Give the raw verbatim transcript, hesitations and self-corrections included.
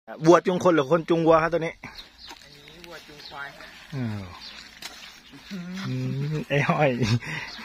วัวจุงคนหรือคนจุงวัวครับตัวนี้อันนี้วัวจุงควายอืมไอ้ห้อย